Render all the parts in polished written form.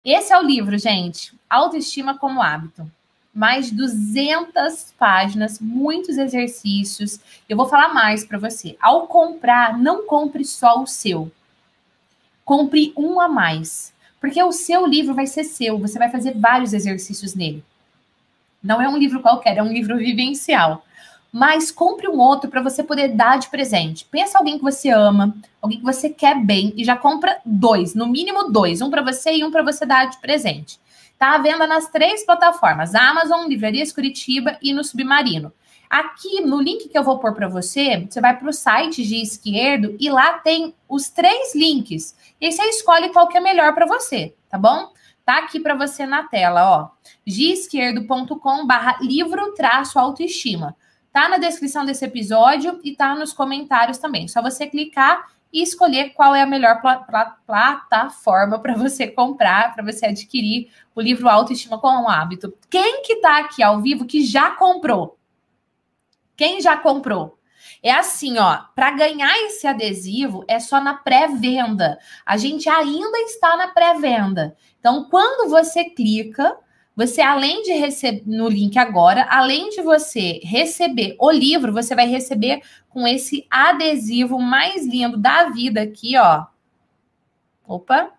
Esse é o livro, gente. Autoestima como hábito. Mais de 200 páginas, muitos exercícios. Eu vou falar mais para você. Ao comprar, não compre só o seu. Compre um a mais. Porque o seu livro vai ser seu. Você vai fazer vários exercícios nele. Não é um livro qualquer, é um livro vivencial. Mas compre um outro para você poder dar de presente. Pensa alguém que você ama, alguém que você quer bem e já compra dois, no mínimo dois, um para você e um para você dar de presente. Tá à venda nas 3 plataformas: Amazon, Livrarias Curitiba e no Submarino. Aqui no link que eu vou pôr para você, você vai para o site de esquerdo e lá tem os 3 links. E aí você escolhe qual que é melhor para você, tá bom? Tá aqui para você na tela, ó. giesquerdo.com/livro-autoestima. Tá na descrição desse episódio e tá nos comentários também. Só você clicar e escolher qual é a melhor plataforma para você comprar, para você adquirir o livro Autoestima como um Hábito. Quem que tá aqui ao vivo que já comprou? Quem já comprou? É assim, ó, para ganhar esse adesivo é só na pré-venda. A gente ainda está na pré-venda. Então, quando você clica, você, além de receber no link agora, além de você receber o livro, você vai receber com esse adesivo mais lindo da vida aqui, ó. Opa!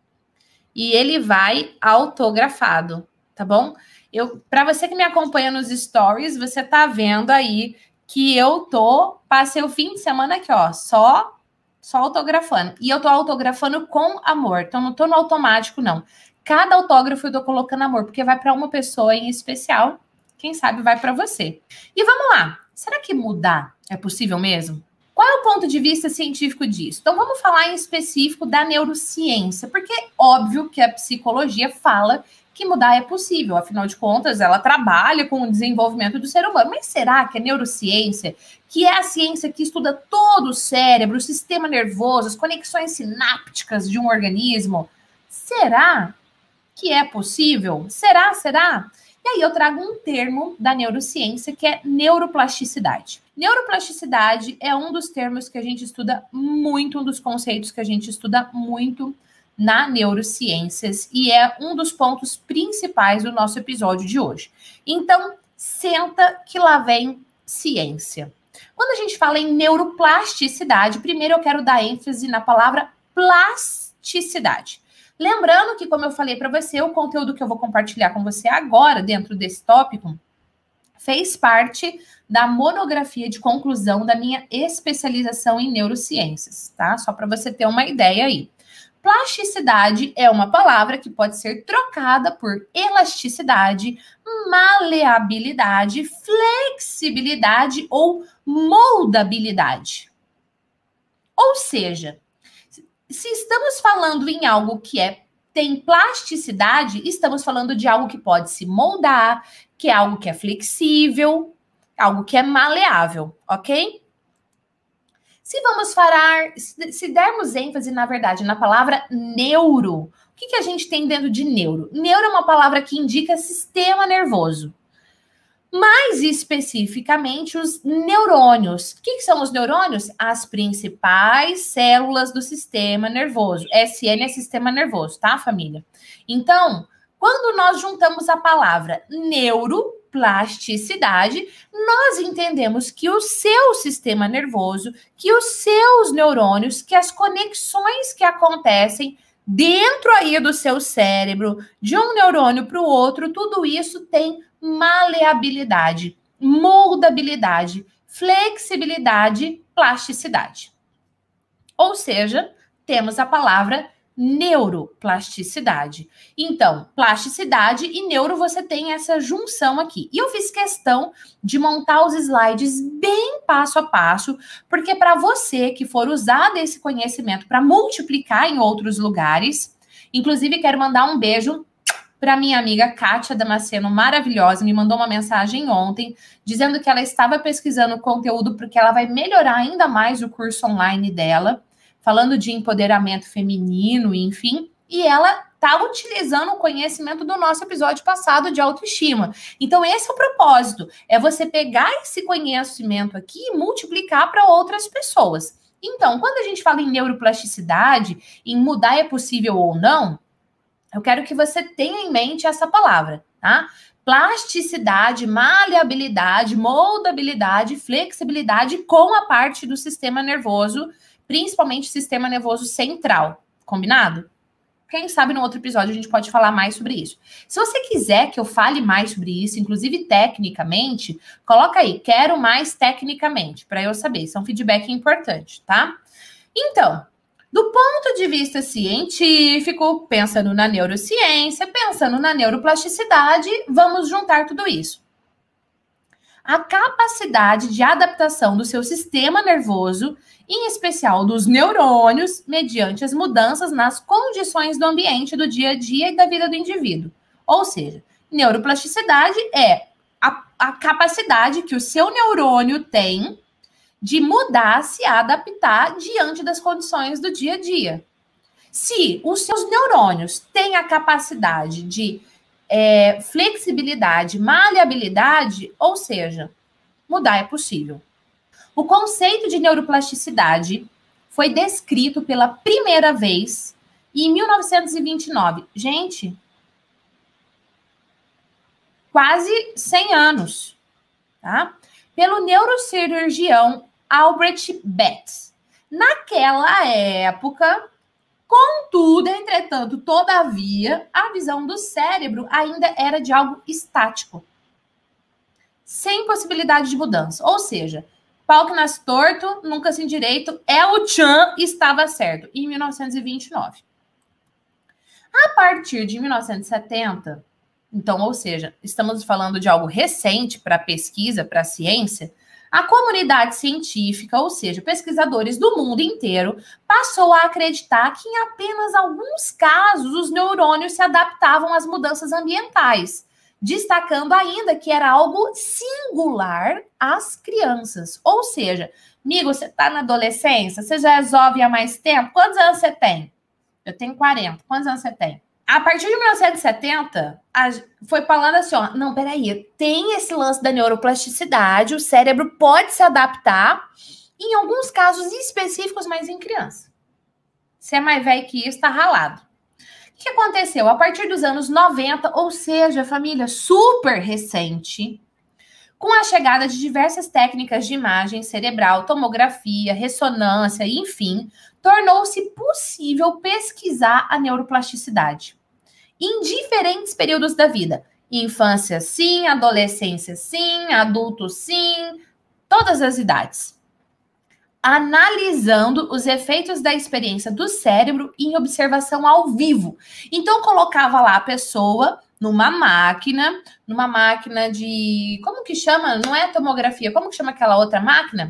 E ele vai autografado, tá bom? Para você que me acompanha nos stories, você tá vendo aí que passei o fim de semana aqui, ó, só autografando. E eu tô autografando com amor, então não tô no automático, não. Cada autógrafo eu tô colocando amor, porque vai para uma pessoa em especial, quem sabe vai para você. E vamos lá, será que mudar é possível mesmo? Qual é o ponto de vista científico disso? Então vamos falar em específico da neurociência, porque é óbvio que a psicologia fala que mudar é possível, afinal de contas, ela trabalha com o desenvolvimento do ser humano. Mas será que a neurociência, que é a ciência que estuda todo o cérebro, o sistema nervoso, as conexões sinápticas de um organismo, será que é possível? Será? E aí eu trago um termo da neurociência que é neuroplasticidade. Neuroplasticidade é um dos termos que a gente estuda muito, um dos conceitos que a gente estuda muito na neurociências e é um dos pontos principais do nosso episódio de hoje. Então, senta que lá vem ciência. Quando a gente fala em neuroplasticidade, primeiro eu quero dar ênfase na palavra plasticidade. Lembrando que, como eu falei para você, o conteúdo que eu vou compartilhar com você agora, dentro desse tópico, fez parte da monografia de conclusão da minha especialização em neurociências, tá? Só para você ter uma ideia aí. Plasticidade é uma palavra que pode ser trocada por elasticidade, maleabilidade, flexibilidade ou moldabilidade. Ou seja, se estamos falando em algo que tem plasticidade, estamos falando de algo que pode se moldar, que é algo que é flexível, algo que é maleável, ok? Se dermos ênfase, na verdade, na palavra neuro, o que a gente tem dentro de neuro? Neuro é uma palavra que indica sistema nervoso. Mais especificamente, os neurônios. O que são os neurônios? As principais células do sistema nervoso. SN é sistema nervoso, tá, família? Então, quando nós juntamos a palavra neuroplasticidade, nós entendemos que o seu sistema nervoso, que os seus neurônios, que as conexões que acontecem dentro aí do seu cérebro, de um neurônio para o outro, tudo isso tem maleabilidade, moldabilidade, flexibilidade, plasticidade. Ou seja, temos a palavra neuroplasticidade. Então, plasticidade e neuro, você tem essa junção aqui. E eu fiz questão de montar os slides bem passo a passo, porque para você que for usar desse conhecimento para multiplicar em outros lugares, inclusive quero mandar um beijo para minha amiga Kátia Damasceno, maravilhosa, me mandou uma mensagem ontem, dizendo que ela estava pesquisando conteúdo porque ela vai melhorar ainda mais o curso online dela, falando de empoderamento feminino, enfim, e ela está utilizando o conhecimento do nosso episódio passado de autoestima. Então, esse é o propósito, é você pegar esse conhecimento aqui e multiplicar para outras pessoas. Então, quando a gente fala em neuroplasticidade, em mudar é possível ou não, Eu quero que você tenha em mente essa palavra, tá? Plasticidade, maleabilidade, moldabilidade, flexibilidade com a parte do sistema nervoso, principalmente sistema nervoso central. Combinado? Quem sabe no outro episódio a gente pode falar mais sobre isso. Se você quiser que eu fale mais sobre isso, inclusive tecnicamente, coloca aí, quero mais tecnicamente, para eu saber. Isso é um feedback importante, tá? Então, do ponto de vista científico, pensando na neurociência, pensando na neuroplasticidade, vamos juntar tudo isso. A capacidade de adaptação do seu sistema nervoso, em especial dos neurônios, mediante as mudanças nas condições do ambiente do dia a dia e da vida do indivíduo. Ou seja, neuroplasticidade é a capacidade que o seu neurônio tem de mudar, se adaptar diante das condições do dia a dia. Se os seus neurônios têm a capacidade de flexibilidade, maleabilidade, ou seja, mudar é possível. O conceito de neuroplasticidade foi descrito pela primeira vez em 1929. Gente, quase 100 anos, tá? Pelo neurocirurgião Albert Betz. Naquela época, contudo, entretanto, todavia, a visão do cérebro ainda era de algo estático, sem possibilidade de mudança. Ou seja, pau que nasce torto, nunca se endireito, o Chan estava certo, em 1929. A partir de 1970, então, ou seja, estamos falando de algo recente para a pesquisa, para a ciência, a comunidade científica, ou seja, pesquisadores do mundo inteiro, passou a acreditar que em apenas alguns casos os neurônios se adaptavam às mudanças ambientais, destacando ainda que era algo singular às crianças. Ou seja, amigo, você está na adolescência, você já é jovem há mais tempo, quantos anos você tem? Eu tenho 40, quantos anos você tem? A partir de 1970, foi falando assim, ó, não, peraí, tem esse lance da neuroplasticidade, o cérebro pode se adaptar, em alguns casos específicos, mas em criança. Se é mais velho que isso, tá ralado. O que aconteceu? A partir dos anos 90, ou seja, família super recente, com a chegada de diversas técnicas de imagem cerebral, tomografia, ressonância, enfim, tornou-se possível pesquisar a neuroplasticidade em diferentes períodos da vida. Infância, sim, adolescência, sim, adulto, sim, todas as idades. Analisando os efeitos da experiência do cérebro em observação ao vivo. Então, colocava lá a pessoa numa máquina de... Como que chama? Não é tomografia. Como que chama aquela outra máquina?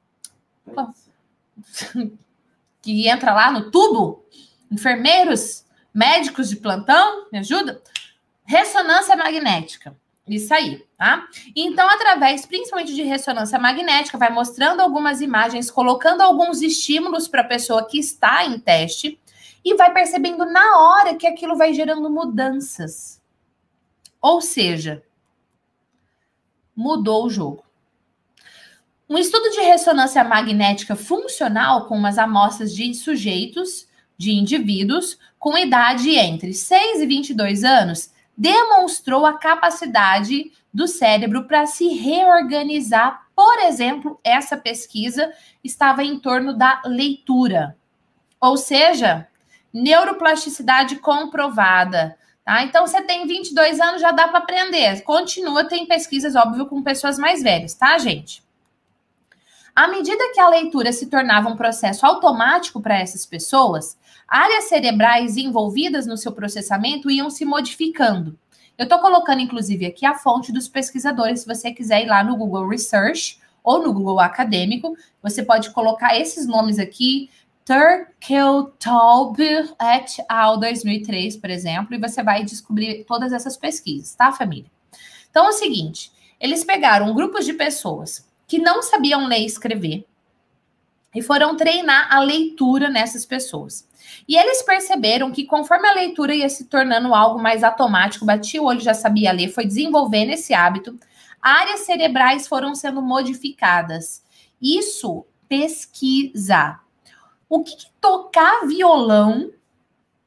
Que entra lá no tubo? Enfermeiros, médicos de plantão, me ajuda? Ressonância magnética. Isso aí, tá? Então, através, principalmente de ressonância magnética, vai mostrando algumas imagens, colocando alguns estímulos para a pessoa que está em teste e vai percebendo na hora que aquilo vai gerando mudanças. Ou seja, mudou o jogo. Um estudo de ressonância magnética funcional com umas amostras de sujeitos, de indivíduos, com idade entre 6 e 22 anos, demonstrou a capacidade do cérebro para se reorganizar. Por exemplo, essa pesquisa estava em torno da leitura. Ou seja, neuroplasticidade comprovada. Tá? Então, você tem 22 anos, já dá para aprender. Continua, tem pesquisas, óbvio, com pessoas mais velhas, tá, gente? À medida que a leitura se tornava um processo automático para essas pessoas, áreas cerebrais envolvidas no seu processamento iam se modificando. Eu estou colocando, inclusive, aqui a fonte dos pesquisadores. Se você quiser ir lá no Google Research ou no Google Acadêmico, você pode colocar esses nomes aqui, Turkeltaub et al. 2003, por exemplo, e você vai descobrir todas essas pesquisas, tá, família? Então, é o seguinte, eles pegaram grupos de pessoas que não sabiam ler e escrever e foram treinar a leitura nessas pessoas. E eles perceberam que conforme a leitura ia se tornando algo mais automático, batia o olho, já sabia ler, foi desenvolvendo esse hábito, áreas cerebrais foram sendo modificadas. Isso, pesquisa. O que tocar violão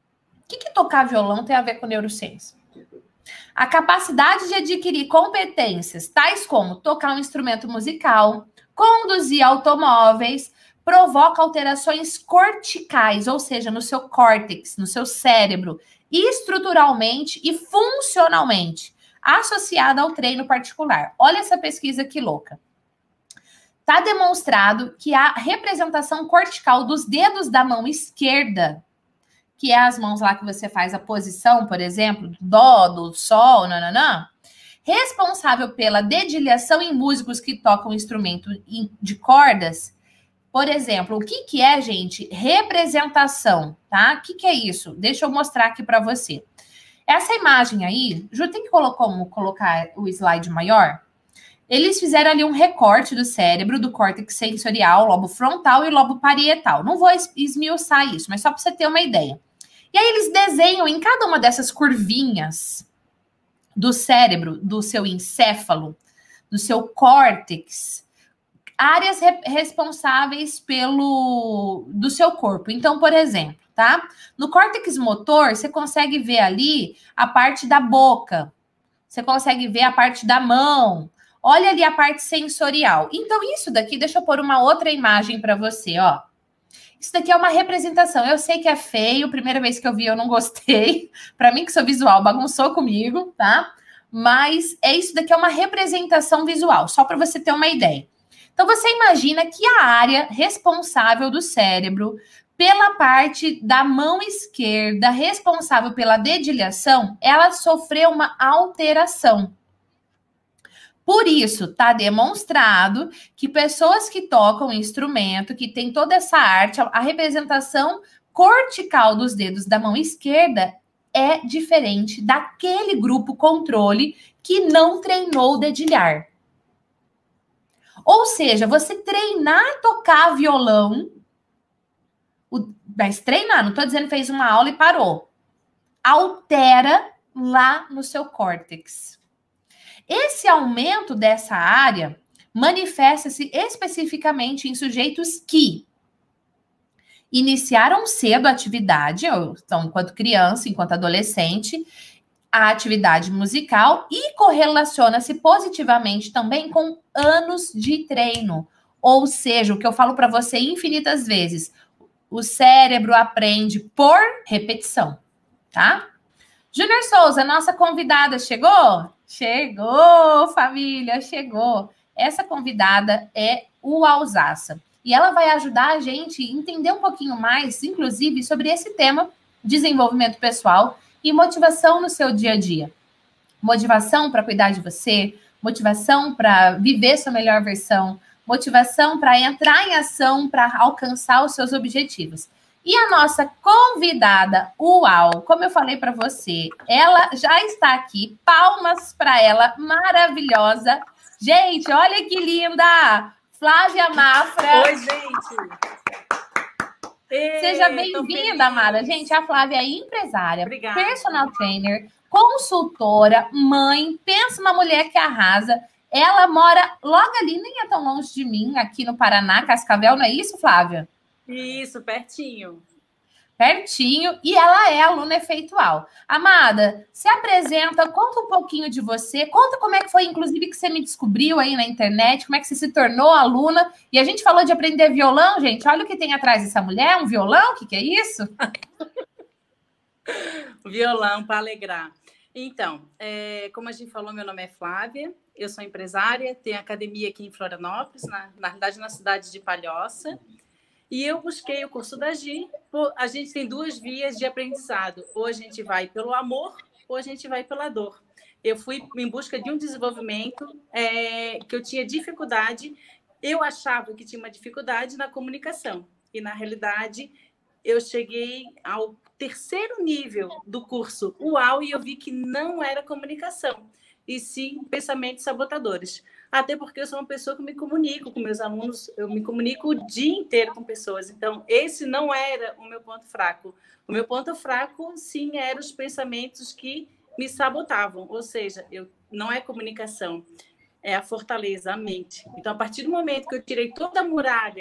que tocar violão tem a ver com neurociência? A capacidade de adquirir competências tais como tocar um instrumento musical, conduzir automóveis, provoca alterações corticais, ou seja, no seu córtex, no seu cérebro, estruturalmente e funcionalmente, associada ao treino particular. Olha essa pesquisa que louca. Está demonstrado que a representação cortical dos dedos da mão esquerda, que é as mãos lá que você faz a posição, por exemplo, do dó, do sol, nananã, responsável pela dedilhação em músicos que tocam instrumento de cordas. Por exemplo, o que é, gente? Representação, tá? O que é isso? Deixa eu mostrar aqui para você. Essa imagem aí, Ju, tem que colocar o slide maior? Eles fizeram ali um recorte do cérebro, do córtex sensorial, lobo frontal e lobo parietal. Não vou esmiuçar isso, mas só para você ter uma ideia. E aí eles desenham em cada uma dessas curvinhas do cérebro, do seu encéfalo, do seu córtex, áreas responsáveis do seu corpo. Então, por exemplo, tá? No córtex motor, você consegue ver ali a parte da boca, você consegue ver a parte da mão, olha ali a parte sensorial. Então, isso daqui, deixa eu pôr uma outra imagem para você, ó. Isso daqui é uma representação. Eu sei que é feio, primeira vez que eu vi eu não gostei. Para mim que sou visual, bagunçou comigo, tá? Mas isso daqui é uma representação visual, só para você ter uma ideia. Então, você imagina que a área responsável do cérebro pela parte da mão esquerda, responsável pela dedilhação, ela sofreu uma alteração. Por isso, está demonstrado que pessoas que tocam instrumento, que tem toda essa arte, a representação cortical dos dedos da mão esquerda é diferente daquele grupo controle que não treinou o dedilhar. Ou seja, você treinar a tocar violão, mas treinar, não estou dizendo que fez uma aula e parou, altera lá no seu córtex. Esse aumento dessa área manifesta-se especificamente em sujeitos que iniciaram cedo a atividade, então, enquanto criança, enquanto adolescente, a atividade musical e correlaciona-se positivamente também com anos de treino. Ou seja, o que eu falo para você infinitas vezes, o cérebro aprende por repetição, tá? Júnior Souza, nossa convidada, chegou? Chegou, família, chegou. Essa convidada é o Alsaça. E ela vai ajudar a gente a entender um pouquinho mais, inclusive, sobre esse tema, desenvolvimento pessoal e motivação no seu dia a dia. Motivação para cuidar de você, motivação para viver sua melhor versão, motivação para entrar em ação para alcançar os seus objetivos. E a nossa convidada, uau, como eu falei para você, ela já está aqui, palmas para ela, maravilhosa. Gente, olha que linda! Flávia Mafra. Oi, gente! Seja bem-vinda, amada. Gente, a Flávia é empresária, Obrigada. Personal trainer, consultora, mãe, pensa uma mulher que arrasa. Ela mora logo ali, nem é tão longe de mim, aqui no Paraná, Cascavel, não é isso, Flávia? Isso, pertinho. Pertinho, e ela é aluna efeitual. Amada, se apresenta, conta um pouquinho de você, conta como é que foi, inclusive, que você me descobriu aí na internet, como é que você se tornou aluna, e a gente falou de aprender violão, gente, olha o que tem atrás dessa mulher, um violão, o que é isso? Violão para alegrar. Então, como a gente falou, meu nome é Flávia, eu sou empresária, tenho academia aqui em Florianópolis, na verdade na cidade de Palhoça, e eu busquei o curso da GI. A gente tem duas vias de aprendizado. Ou a gente vai pelo amor, ou a gente vai pela dor. Eu fui em busca de um desenvolvimento que eu tinha dificuldade. Eu achava que tinha uma dificuldade na comunicação. E, na realidade, eu cheguei ao terceiro nível do curso UAU e eu vi que não era comunicação, e sim pensamentos sabotadores. Até porque eu sou uma pessoa que me comunico com meus alunos, eu me comunico o dia inteiro com pessoas. Então, esse não era o meu ponto fraco. O meu ponto fraco, sim, eram os pensamentos que me sabotavam. Ou seja, não é comunicação, é a fortaleza, a mente. Então, a partir do momento que eu tirei toda a muralha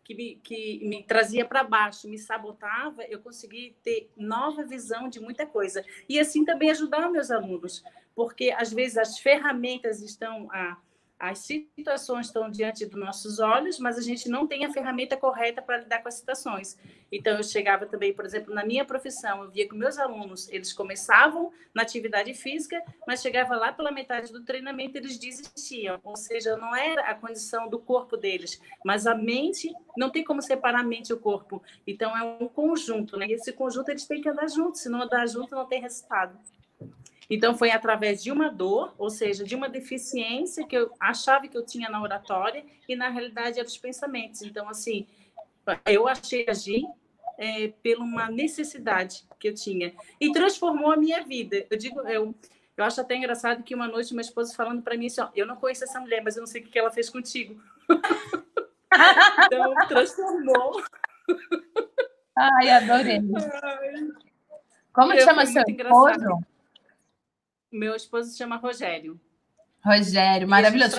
que me trazia para baixo, me sabotava, eu consegui ter nova visão de muita coisa. E assim também ajudar meus alunos, porque às vezes as ferramentas estão, as situações estão diante dos nossos olhos, mas a gente não tem a ferramenta correta para lidar com as situações. Então, eu chegava também, por exemplo, na minha profissão, eu via que meus alunos, eles começavam na atividade física, mas chegava lá pela metade do treinamento, eles desistiam. Ou seja, não era a condição do corpo deles, mas a mente, não tem como separar a mente e o corpo. Então, é um conjunto, né? E esse conjunto, eles têm que andar juntos, se não andar junto, não tem resultado. Então, foi através de uma dor, ou seja, de uma deficiência que eu achava que eu tinha na oratória e, na realidade, eram os pensamentos. Então, assim, eu achei agir por uma necessidade que eu tinha. E transformou a minha vida. Eu acho até engraçado que uma noite meu esposo falando para mim assim, ó, eu não conheço essa mulher, mas eu não sei o que ela fez contigo. Então, transformou. Ai, adorei. Como chama seu esposo? Meu esposo se chama Rogério. Rogério, maravilhoso.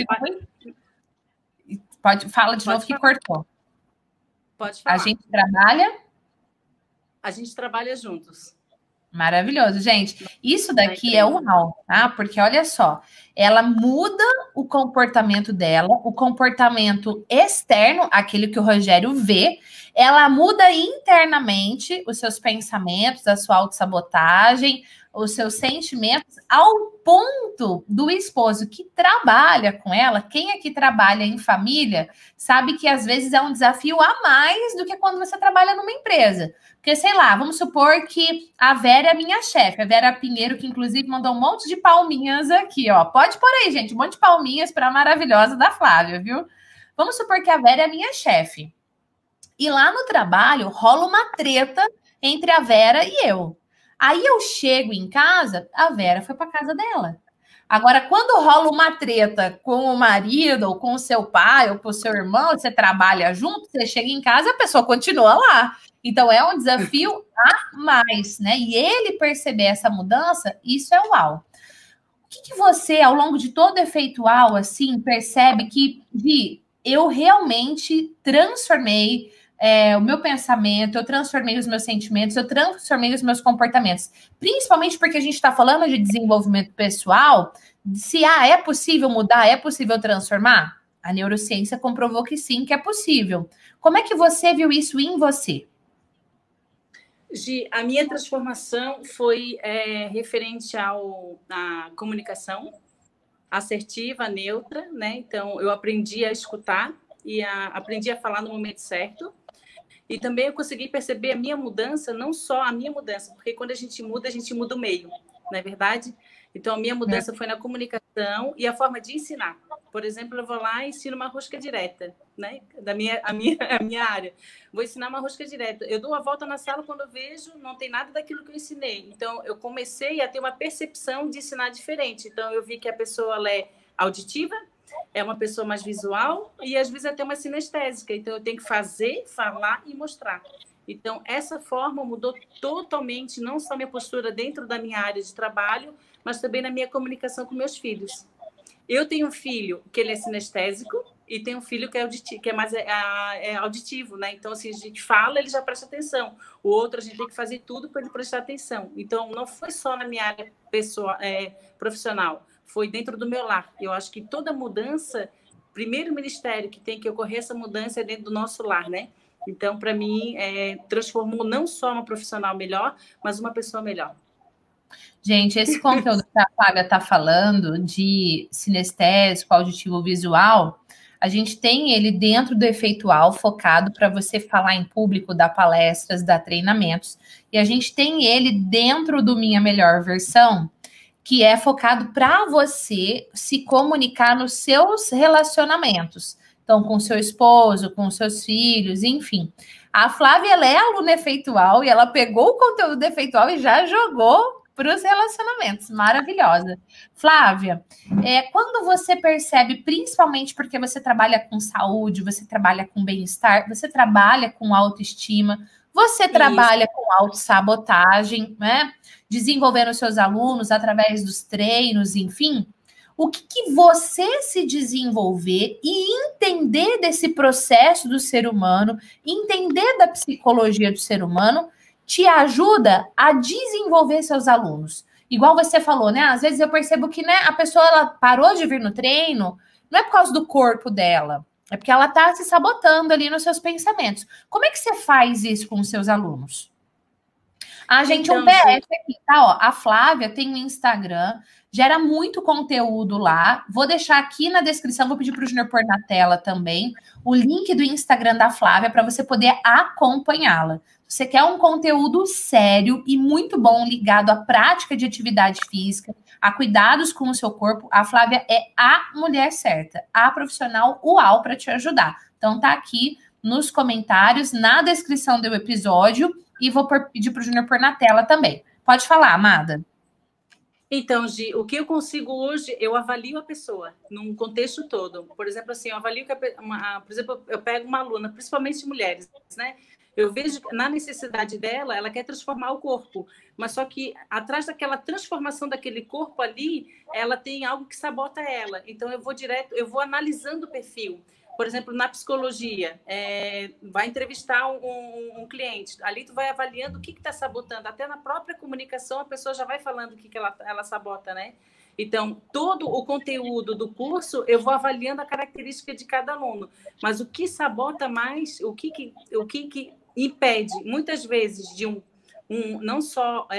Fala de novo que cortou. Pode falar. A gente trabalha? A gente trabalha juntos. Maravilhoso, gente. Isso daqui é uau, tá? Porque olha só, ela muda o comportamento dela, o comportamento externo, aquele que o Rogério vê, ela muda internamente os seus pensamentos, a sua autossabotagem, os seus sentimentos, ao ponto do esposo que trabalha com ela, quem é que trabalha em família, sabe que às vezes é um desafio a mais do que quando você trabalha numa empresa. Porque, sei lá, vamos supor que a Vera é minha chefe, a Vera Pinheiro, que inclusive mandou um monte de palminhas aqui, ó. Pode pôr aí, gente, um monte de palminhas para a maravilhosa da Flávia, viu? Vamos supor que a Vera é minha chefe. E lá no trabalho rola uma treta entre a Vera e eu. Aí eu chego em casa, a Vera foi para casa dela. Agora, quando rola uma treta com o marido, ou com o seu pai, ou com o seu irmão, você trabalha junto, você chega em casa, a pessoa continua lá. Então, é um desafio a mais, né? E ele perceber essa mudança, isso é uau. O que você, ao longo de todo efeitual, assim, percebe que, eu realmente transformei o meu pensamento, eu transformei os meus sentimentos, eu transformei os meus comportamentos. Principalmente porque a gente está falando de desenvolvimento pessoal, se é possível mudar, é possível transformar? A neurociência comprovou que sim, que é possível. Como é que você viu isso em você? Gi, a minha transformação foi referente à comunicação assertiva, neutra, né? Então, eu aprendi a escutar e aprendi a falar no momento certo. E também eu consegui perceber a minha mudança, não só a minha mudança, porque quando a gente muda o meio, não é verdade? Então, a minha mudança foi na comunicação e a forma de ensinar. Por exemplo, eu vou lá e ensino uma rosca direta, né? A minha área. Vou ensinar uma rosca direta. Eu dou a volta na sala quando eu vejo, não tem nada daquilo que eu ensinei. Então, eu comecei a ter uma percepção de ensinar diferente. Então, eu vi que a pessoa ela é auditiva, é uma pessoa mais visual e, às vezes, até uma sinestésica. Então, eu tenho que fazer, falar e mostrar. Então, essa forma mudou totalmente, não só minha postura dentro da minha área de trabalho, mas também na minha comunicação com meus filhos. Eu tenho um filho que ele é sinestésico e tenho um filho que é auditivo, que é mais auditivo, né? Então, assim, a gente fala, ele já presta atenção. O outro, a gente tem que fazer tudo para ele prestar atenção. Então, não foi só na minha área pessoal, profissional, foi dentro do meu lar. Eu acho que toda mudança, primeiro ministério que tem que ocorrer essa mudança é dentro do nosso lar, né? Então, para mim, transformou não só uma profissional melhor, mas uma pessoa melhor. Gente, esse conteúdo que a Flávia está falando de sinestésico, auditivo, visual, a gente tem ele dentro do efeitual, focado para você falar em público, dar palestras, dar treinamentos. E a gente tem ele dentro do Minha Melhor Versão, que é focado para você se comunicar nos seus relacionamentos. Então, com seu esposo, com seus filhos, enfim. A Flávia, ela é aluna efeitual e ela pegou o conteúdo efeitual e já jogou para os relacionamentos. Maravilhosa. Flávia, quando você percebe, principalmente porque você trabalha com saúde, você trabalha com bem-estar, você trabalha com autoestima, você trabalha com autossabotagem, né? Desenvolvendo seus alunos através dos treinos, enfim. o que você se desenvolver e entender desse processo do ser humano, entender da psicologia do ser humano, te ajuda a desenvolver seus alunos. Igual você falou, né? Às vezes eu percebo que, né, a pessoa ela parou de vir no treino, não é por causa do corpo dela, é porque ela tá se sabotando ali nos seus pensamentos. Como é que você faz isso com os seus alunos? A gente, então, um PS aqui, tá? Ó, a Flávia tem um Instagram, gera muito conteúdo lá. Vou deixar aqui na descrição, vou pedir para o Júnior pôr na tela também, o link do Instagram da Flávia para você poder acompanhá-la. Você quer um conteúdo sério e muito bom ligado à prática de atividade física, a cuidados com o seu corpo, a Flávia é a mulher certa, a profissional uau para te ajudar. Então tá aqui nos comentários, na descrição do episódio, e vou pedir para o Júnior pôr na tela também. Pode falar, amada. Então, Gi, o que eu consigo hoje, eu avalio a pessoa num contexto todo. Por exemplo, assim, eu avalio que por exemplo, eu pego uma aluna, principalmente mulheres, né? Eu vejo na necessidade dela, ela quer transformar o corpo, mas só que atrás daquela transformação daquele corpo ali, ela tem algo que sabota ela. Então, eu vou analisando o perfil. Por exemplo, na psicologia, vai entrevistar um cliente, ali tu vai avaliando o que está sabotando. Até na própria comunicação, a pessoa já vai falando o que ela sabota, né? Então, todo o conteúdo do curso, eu vou avaliando a característica de cada aluno. Mas o que sabota mais, o que impede, muitas vezes, de não só,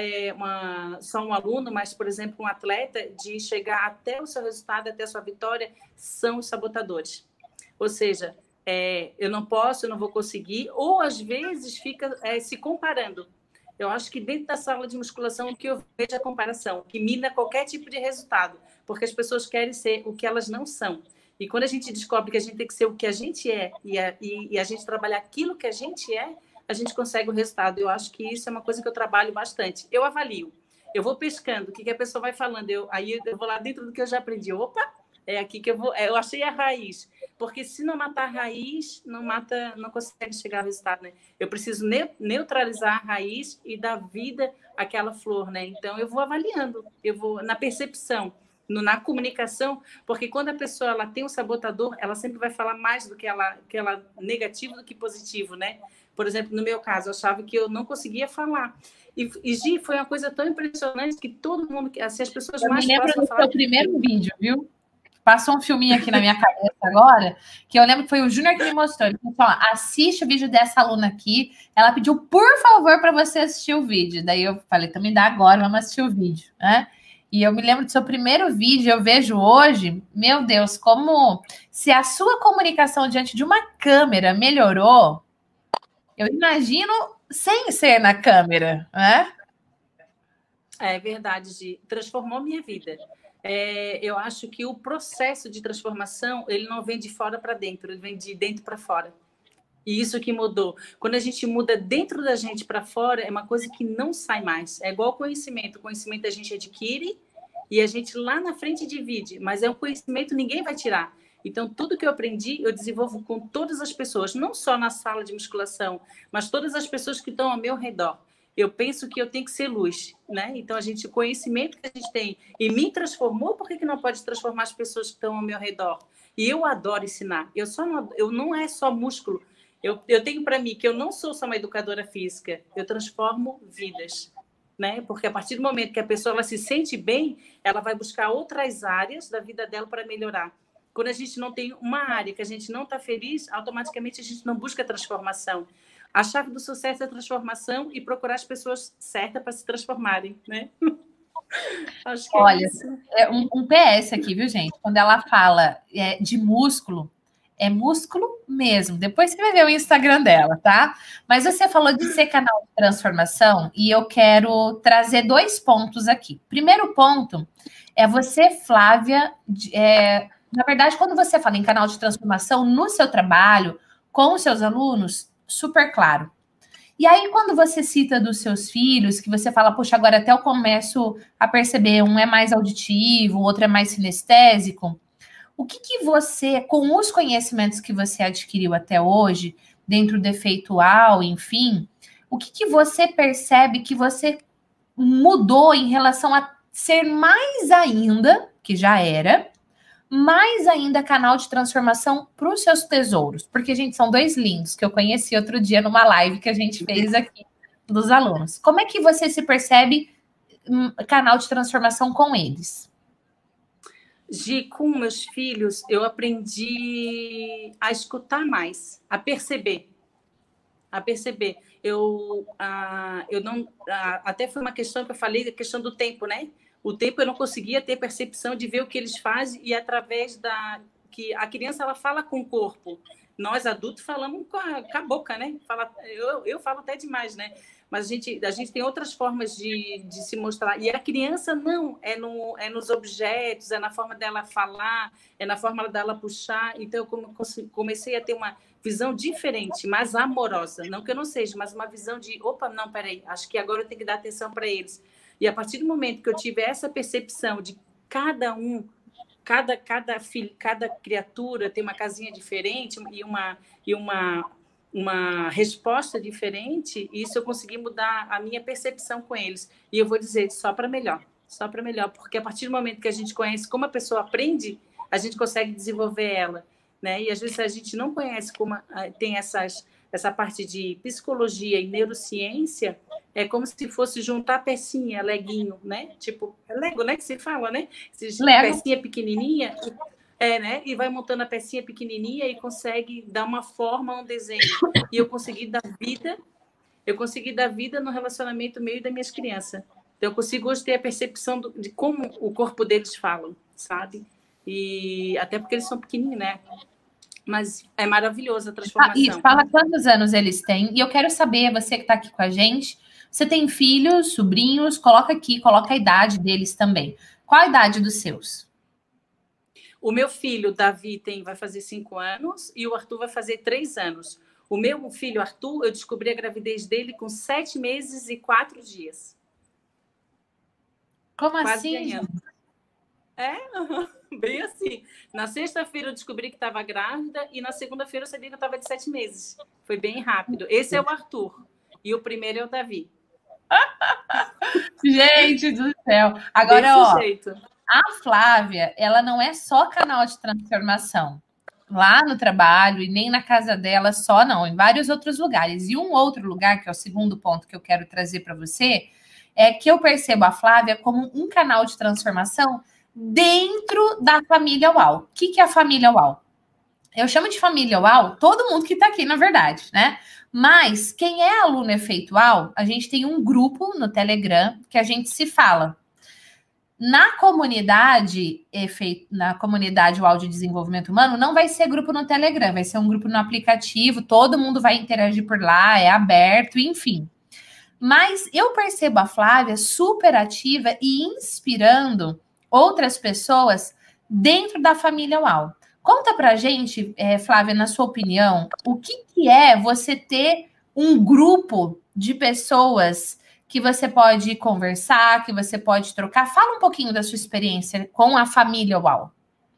só um aluno, mas, por exemplo, um atleta, de chegar até o seu resultado, até a sua vitória, são os sabotadores. Ou seja, eu não posso, eu não vou conseguir, ou às vezes fica se comparando. Eu acho que dentro da sala de musculação o que eu vejo é a comparação, que mina qualquer tipo de resultado, porque as pessoas querem ser o que elas não são. E quando a gente descobre que a gente tem que ser o que a gente é e a gente trabalhar aquilo que a gente é, a gente consegue o resultado. Eu acho que isso é uma coisa que eu trabalho bastante. Eu avalio, eu vou pescando, o que a pessoa vai falando, aí eu vou lá dentro do que eu já aprendi. Opa! É aqui que eu vou. Eu achei a raiz, porque se não matar a raiz, não consegue chegar ao resultado, né? Eu preciso neutralizar a raiz e dar vida àquela flor, né? Então eu vou avaliando, eu vou na percepção, na comunicação, porque quando a pessoa ela tem um sabotador, ela sempre vai falar mais do que ela negativo do que positivo, né? Por exemplo, no meu caso, eu achava que eu não conseguia falar. E Gi, foi uma coisa tão impressionante que todo mundo, assim, as pessoas mais próximas falaram. Eu me lembro do seu primeiro vídeo, viu? Passou um filminho aqui na minha cabeça agora, que eu lembro que foi o Júnior que me mostrou. Ele falou, assiste o vídeo dessa aluna aqui. Ela pediu, por favor, para você assistir o vídeo. Daí eu falei, então me dá agora, vamos assistir o vídeo, né? E eu me lembro do seu primeiro vídeo, eu vejo hoje, meu Deus, como se a sua comunicação diante de uma câmera melhorou, eu imagino sem ser na câmera, né? É verdade, Gi. Transformou minha vida. Eu acho que o processo de transformação, ele não vem de fora para dentro, ele vem de dentro para fora. E isso que mudou. Quando a gente muda dentro da gente para fora, é uma coisa que não sai mais. É igual conhecimento. O conhecimento a gente adquire e a gente lá na frente divide, mas é um conhecimento que ninguém vai tirar. Então, tudo que eu aprendi, eu desenvolvo com todas as pessoas, não só na sala de musculação, mas todas as pessoas que estão ao meu redor. Eu penso que eu tenho que ser luz, né? Então, o conhecimento que a gente tem e me transformou, por que não pode transformar as pessoas que estão ao meu redor? E eu adoro ensinar. Eu não é só músculo. Eu tenho para mim que eu não sou só uma educadora física, eu transformo vidas, né? Porque a partir do momento que a pessoa ela se sente bem, ela vai buscar outras áreas da vida dela para melhorar. Quando a gente não tem uma área que a gente não está feliz, automaticamente a gente não busca transformação. A chave do sucesso é a transformação e procurar as pessoas certas para se transformarem, né? Acho que olha, é isso. É um PS aqui, viu, gente? Quando ela fala de músculo, é músculo mesmo. Depois você vai ver o Instagram dela, tá? Mas você falou de ser canal de transformação e eu quero trazer 2 pontos aqui. Primeiro ponto é você, Flávia, na verdade, quando você fala em canal de transformação no seu trabalho, com os seus alunos, super claro. E aí, quando você cita dos seus filhos, que você fala, poxa, agora até eu começo a perceber, um é mais auditivo, o outro é mais sinestésico, o que você, com os conhecimentos que você adquiriu até hoje, dentro do efeitual, enfim, o que você percebe que você mudou em relação a ser mais ainda, que já era, mais ainda canal de transformação para os seus tesouros. Porque, gente, são dois lindos que eu conheci outro dia numa live que a gente fez aqui dos alunos. Como é que você se percebe canal de transformação com eles? Gi, com meus filhos, eu aprendi a escutar mais, a perceber. Eu não, até foi uma questão que eu falei, a questão do tempo, né? O tempo eu não conseguia ter percepção de ver o que eles fazem e através que a criança ela fala com o corpo. Nós adultos falamos com a boca, né? Eu falo até demais, né? Mas a gente tem outras formas de se mostrar. E a criança não, é nos objetos, é na forma dela falar, é na forma dela puxar. Então, eu comecei a ter uma visão diferente, mais amorosa. Não que eu não seja, mas uma visão de, opa, não, peraí, acho que agora eu tenho que dar atenção para eles. E a partir do momento que eu tive essa percepção de cada um, cada filho, cada criatura tem uma casinha diferente e uma resposta diferente, isso eu consegui mudar a minha percepção com eles. E eu vou dizer, só para melhor, porque a partir do momento que a gente conhece como a pessoa aprende, a gente consegue desenvolver ela, né? E às vezes a gente não conhece como tem essa parte de psicologia e neurociência, é como se fosse juntar pecinha, leguinho, né? Tipo, é Lego, né? Que se fala, né? Pecinha pequenininha, né? E vai montando a pecinha pequenininha e consegue dar uma forma a um desenho. E eu consegui dar vida no relacionamento meu e das minhas crianças. Então, eu consigo hoje ter a percepção de como o corpo deles fala, sabe? E até porque eles são pequenininhos, né? Mas é maravilhosa a transformação. E fala quantos anos eles têm. E eu quero saber, você que está aqui com a gente, você tem filhos, sobrinhos? Coloca aqui, coloca a idade deles também. Qual a idade dos seus? O meu filho, Davi, vai fazer 5 anos e o Arthur vai fazer 3 anos. O meu filho, Arthur, eu descobri a gravidez dele com 7 meses e 4 dias. Como quase assim? Ganhando. Bem assim. Na sexta-feira eu descobri que estava grávida e na segunda-feira eu sabia que eu estava de 7 meses. Foi bem rápido. Esse é o Arthur e o primeiro é o Davi. Gente do céu. Agora, a Flávia, ela não é só canal de transformação lá no trabalho e nem na casa dela só, não, em vários outros lugares. E um outro lugar, que é o segundo ponto que eu quero trazer para você, é que eu percebo a Flávia como um canal de transformação dentro da família UAU. O que é a família UAU? Eu chamo de família UAU todo mundo que está aqui, na verdade, né? Mas quem é aluno Efeito UAU, a gente tem um grupo no Telegram que a gente se fala. Na comunidade UAU de Desenvolvimento Humano, não vai ser grupo no Telegram, vai ser um grupo no aplicativo, todo mundo vai interagir por lá, é aberto, enfim. Mas eu percebo a Flávia super ativa e inspirando outras pessoas dentro da família UAU. Conta pra gente, Flávia, na sua opinião, o que é você ter um grupo de pessoas que você pode conversar, que você pode trocar. Fala um pouquinho da sua experiência com a família UAU.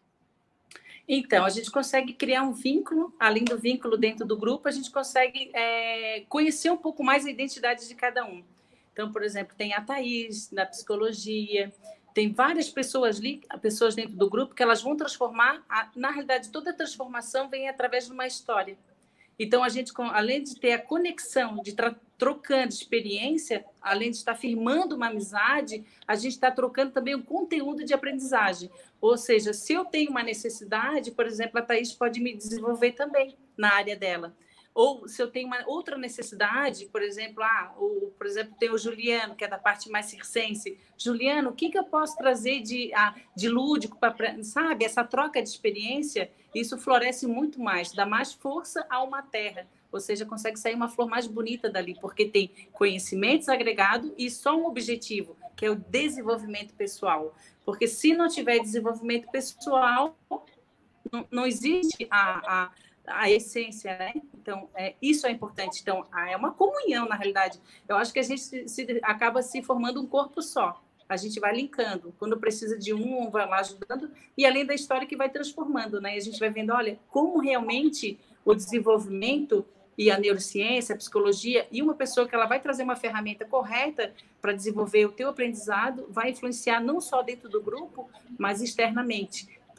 Então, a gente consegue criar um vínculo, além do vínculo dentro do grupo, a gente consegue conhecer um pouco mais a identidade de cada um. Então, por exemplo, tem a Thaís, da psicologia, tem várias pessoas dentro do grupo que elas vão transformar, na realidade, toda a transformação vem através de uma história. Então, a gente, além de ter a conexão, de estar trocando experiência, além de estar firmando uma amizade, a gente está trocando também um conteúdo de aprendizagem. Ou seja, se eu tenho uma necessidade, por exemplo, a Thaís pode me desenvolver também na área dela. Ou se eu tenho uma outra necessidade, por exemplo, tem o Juliano, que é da parte mais circense. Juliano, o que eu posso trazer de lúdico, sabe? Essa troca de experiência, isso floresce muito mais, dá mais força a uma terra. Ou seja, consegue sair uma flor mais bonita dali, porque tem conhecimentos agregados e só um objetivo, que é o desenvolvimento pessoal. Porque se não tiver desenvolvimento pessoal, não existe a essência, né? Então, isso é importante. Então, é uma comunhão, na realidade. Eu acho que a gente acaba se formando um corpo só. A gente vai linkando. Quando precisa de um vai lá ajudando. E além da história que vai transformando, né? E a gente vai vendo, olha, como realmente o desenvolvimento e a neurociência, a psicologia, e uma pessoa que ela vai trazer uma ferramenta correta para desenvolver o teu aprendizado, vai influenciar não só dentro do grupo, mas externamente.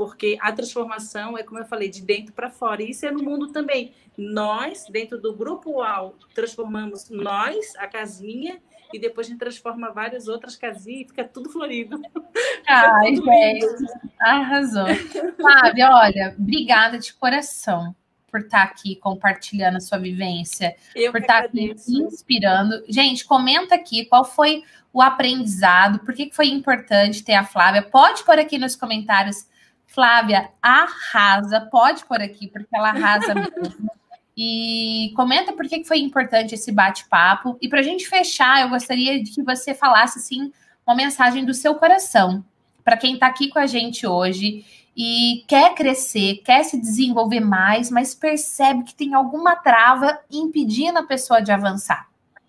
porque a transformação é, como eu falei, de dentro para fora. E isso é no mundo também. Nós, dentro do Grupo UAU, transformamos nós, a casinha, e depois a gente transforma várias outras casinhas e fica tudo florido. Ai, gente, arrasou. Flávia, olha, obrigada de coração por estar aqui compartilhando a sua vivência, Eu por estar aqui inspirando. Gente, comenta aqui qual foi o aprendizado, por que foi importante ter a Flávia. Pode pôr aqui nos comentários, Flávia arrasa, pode pôr aqui, porque ela arrasa mesmo. E comenta por que foi importante esse bate-papo. E para a gente fechar, eu gostaria de que você falasse, assim, uma mensagem do seu coração para quem está aqui com a gente hoje e quer crescer, quer se desenvolver mais, mas percebe que tem alguma trava impedindo a pessoa de avançar.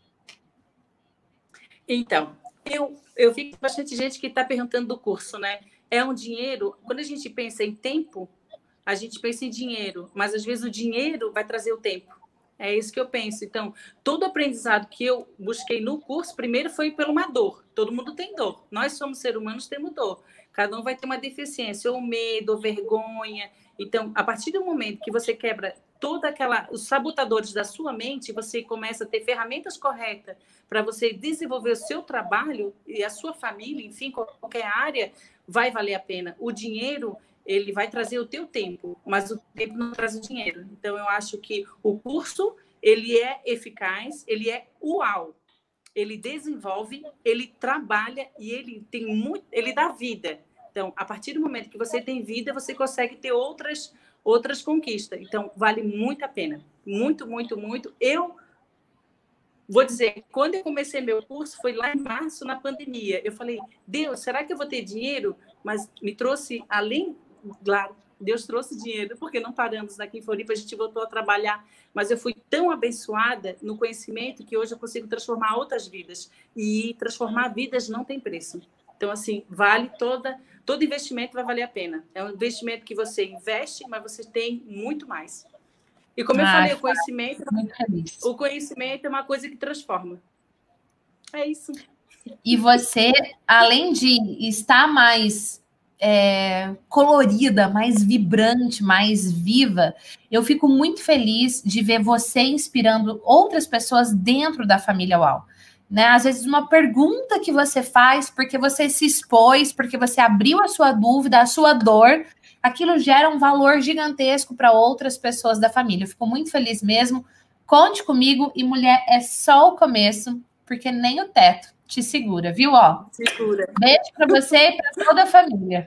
Então, eu vi bastante gente que está perguntando do curso, né? É um dinheiro, quando a gente pensa em tempo, a gente pensa em dinheiro, mas às vezes o dinheiro vai trazer o tempo. É isso que eu penso. Então, todo aprendizado que eu busquei no curso, primeiro foi por uma dor. Todo mundo tem dor. Nós somos seres humanos, temos dor. Cada um vai ter uma deficiência, ou medo, ou vergonha. Então, a partir do momento que você quebra os sabotadores da sua mente, você começa a ter ferramentas corretas para você desenvolver o seu trabalho e a sua família, enfim, qualquer área, vai valer a pena. O dinheiro, ele vai trazer o teu tempo, mas o tempo não traz o dinheiro. Então, eu acho que o curso, ele é eficaz, ele é UAU. Ele desenvolve, ele trabalha e ele tem muito, ele dá vida. Então, a partir do momento que você tem vida, você consegue ter outras conquistas. Então, vale muito a pena. Muito, muito, muito. Eu vou dizer, quando eu comecei meu curso, foi lá em março, na pandemia. Eu falei, Deus, será que eu vou ter dinheiro? Mas me trouxe, além, claro, Deus trouxe dinheiro, porque não paramos aqui em Floripa, a gente voltou a trabalhar. Mas eu fui tão abençoada no conhecimento que hoje eu consigo transformar outras vidas. E transformar vidas não tem preço. Então, assim, vale todo investimento vai valer a pena. É um investimento que você investe, mas você tem muito mais. E como eu falei, o conhecimento é uma coisa que transforma. É isso. E você, além de estar mais colorida, mais vibrante, mais viva, eu fico muito feliz de ver você inspirando outras pessoas dentro da família UAU. Né? Às vezes uma pergunta que você faz porque você se expôs, porque você abriu a sua dúvida, a sua dor, aquilo gera um valor gigantesco para outras pessoas da família. Eu fico muito feliz mesmo. Conte comigo e, mulher, é só o começo, porque nem o teto te segura, viu? Ó, segura. Beijo para você e para toda a família.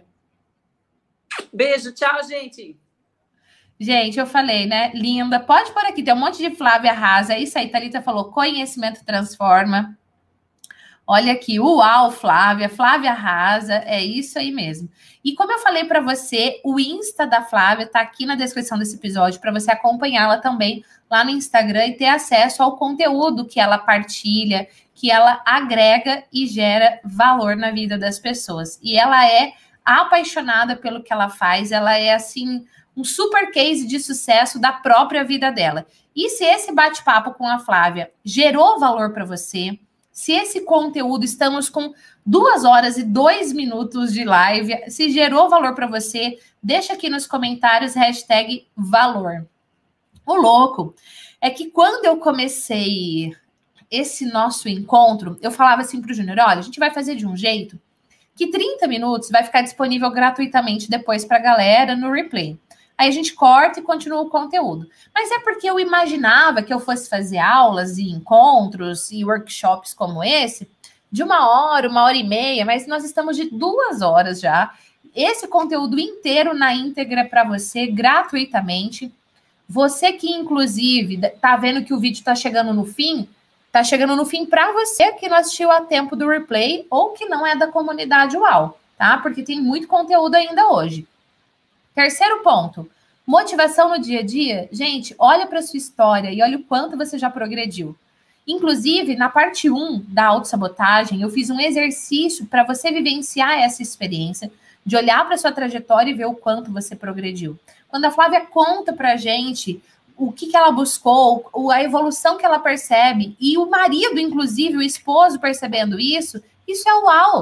Beijo, tchau, gente. Gente, eu falei, né? Linda. Pode pôr aqui, tem um monte de Flávia arrasa. É isso aí, Thalita falou, conhecimento transforma. Olha aqui, uau, Flávia arrasa, é isso aí mesmo. E como eu falei para você, o Insta da Flávia tá aqui na descrição desse episódio para você acompanhá-la também lá no Instagram e ter acesso ao conteúdo que ela partilha, que ela agrega e gera valor na vida das pessoas. E ela é apaixonada pelo que ela faz, ela é assim um super case de sucesso da própria vida dela. E se esse bate-papo com a Flávia gerou valor para você, se esse conteúdo, estamos com 2 horas e 2 minutos de live, se gerou valor para você, deixa aqui nos comentários #valor. O louco é que quando eu comecei esse nosso encontro, eu falava assim para o Júnior, olha, a gente vai fazer de um jeito que 30 minutos vai ficar disponível gratuitamente depois para a galera no replay. Aí a gente corta e continua o conteúdo. Mas é porque eu imaginava que eu fosse fazer aulas e encontros e workshops como esse de 1 hora, 1h30, mas nós estamos de 2 horas já. Esse conteúdo inteiro na íntegra para você, gratuitamente. Você que, inclusive, tá vendo que o vídeo tá chegando no fim para você que não assistiu a tempo do replay ou que não é da comunidade UAU, tá? Porque tem muito conteúdo ainda hoje. Terceiro ponto, motivação no dia a dia. Gente, olha para sua história e olha o quanto você já progrediu. Inclusive, na parte 1 da autossabotagem, eu fiz um exercício para você vivenciar essa experiência, de olhar para sua trajetória e ver o quanto você progrediu. Quando a Flávia conta para a gente o que ela buscou, a evolução que ela percebe, e o marido, inclusive, o esposo percebendo isso é uau!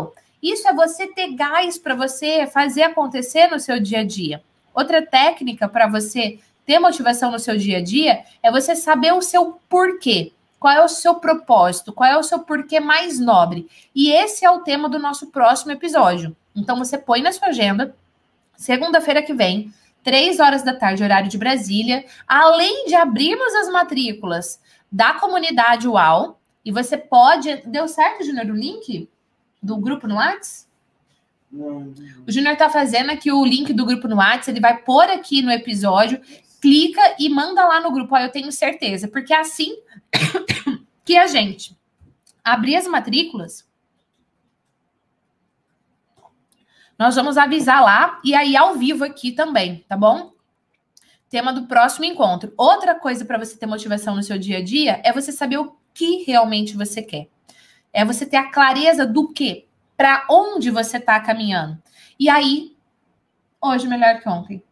Isso é você ter gás para você fazer acontecer no seu dia a dia. Outra técnica para você ter motivação no seu dia a dia é você saber o seu porquê. Qual é o seu propósito? Qual é o seu porquê mais nobre? E esse é o tema do nosso próximo episódio. Então você põe na sua agenda, segunda-feira que vem, 3 horas da tarde, horário de Brasília, além de abrirmos as matrículas da comunidade UAU, e você pode... Deu certo, Júnior, o link do grupo no WhatsApp? Não. O Júnior tá fazendo aqui o link do grupo no WhatsApp, ele vai pôr aqui no episódio, clica e manda lá no grupo, eu tenho certeza, porque é assim que a gente abrir as matrículas, nós vamos avisar lá e aí ao vivo aqui também, tá bom? Tema do próximo encontro. Outra coisa para você ter motivação no seu dia a dia é você saber o que realmente você quer. É você ter a clareza do quê? Para onde você está caminhando. E aí, hoje melhor que ontem.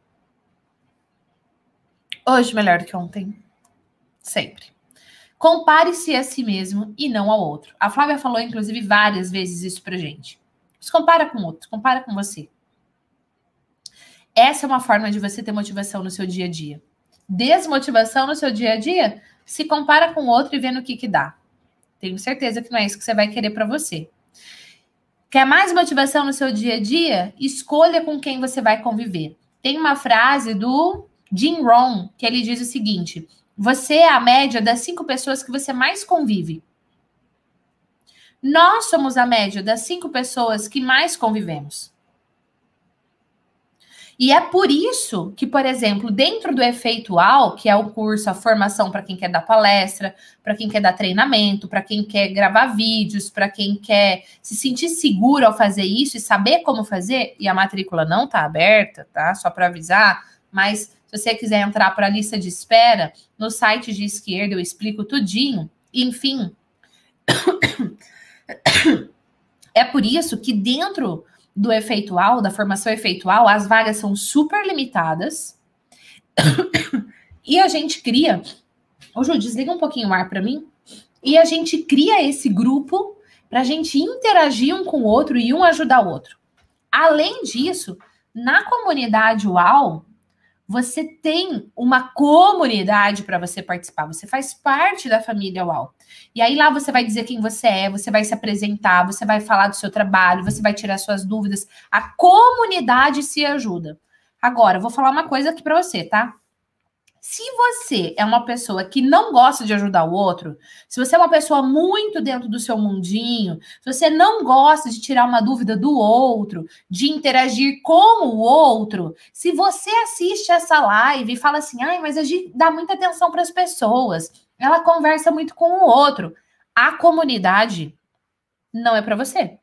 Hoje melhor que ontem. Sempre. Compare-se a si mesmo e não ao outro. A Flávia falou, inclusive, várias vezes isso pra gente. Se compara com o outro, compara com você. Essa é uma forma de você ter motivação no seu dia a dia. Desmotivação no seu dia a dia, se compara com o outro e vê no que dá. Tenho certeza que não é isso que você vai querer para você. Quer mais motivação no seu dia a dia? Escolha com quem você vai conviver. Tem uma frase do Jim Rohn que ele diz o seguinte: você é a média das 5 pessoas que você mais convive. Nós somos a média das 5 pessoas que mais convivemos. E é por isso que, por exemplo, dentro do Efeito UAU, que é o curso, a formação para quem quer dar palestra, para quem quer dar treinamento, para quem quer gravar vídeos, para quem quer se sentir seguro ao fazer isso e saber como fazer, e a matrícula não está aberta, tá? Só para avisar, mas se você quiser entrar para a lista de espera, no site de esquerda eu explico tudinho. Enfim, é por isso que dentro do Efeito UAU, da formação Efeito UAU, as vagas são super limitadas. E a gente cria... Ô, Ju, desliga um pouquinho o ar para mim. E a gente cria esse grupo para a gente interagir um com o outro e um ajudar o outro. Além disso, na comunidade UAU, você tem uma comunidade para você participar. Você faz parte da família UAU. E aí lá você vai dizer quem você é, você vai se apresentar, você vai falar do seu trabalho, você vai tirar suas dúvidas. A comunidade se ajuda. Agora, eu vou falar uma coisa aqui para você, tá? Se você é uma pessoa que não gosta de ajudar o outro, se você é uma pessoa muito dentro do seu mundinho, se você não gosta de tirar uma dúvida do outro, de interagir com o outro, se você assiste essa live e fala assim, ai, mas a gente dá muita atenção para as pessoas, ela conversa muito com o outro, a comunidade não é para você.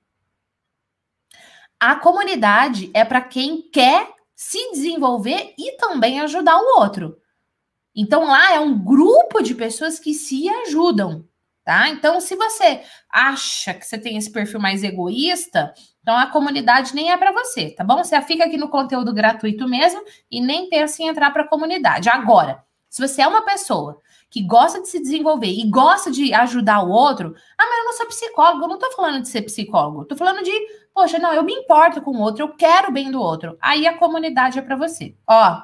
A comunidade é para quem quer se desenvolver e também ajudar o outro. Então, lá é um grupo de pessoas que se ajudam, tá? Então, se você acha que você tem esse perfil mais egoísta, então a comunidade nem é para você, tá bom? Você fica aqui no conteúdo gratuito mesmo e nem pensa em entrar para a comunidade. Agora, se você é uma pessoa que gosta de se desenvolver e gosta de ajudar o outro, mas eu não sou psicólogo, eu não tô falando de ser psicólogo, tô falando de, poxa, não, eu me importo com o outro, eu quero o bem do outro. Aí a comunidade é para você. Ó,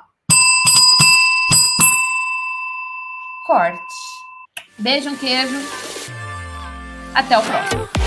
corte. Beijo, um queijo. Até o próximo.